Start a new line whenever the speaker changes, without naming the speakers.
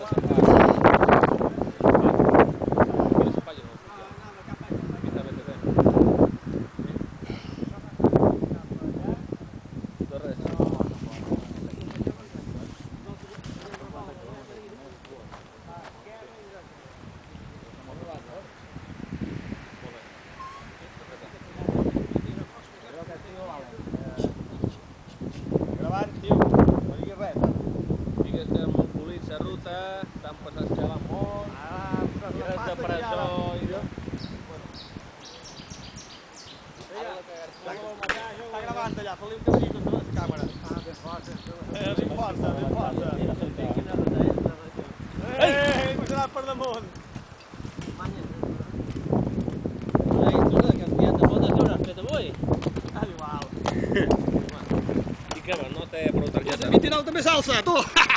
Gravant, tio, no diguis res.
Digues que hem polit la ruta, t'han passat xalant molt, i res de presó i de...
Està gravant allà, fot-li un cabrit contra la càmera. Ben força. Ei, m'ha per damunt.
I què, no té prou targeta?
29 també s'alça, tu!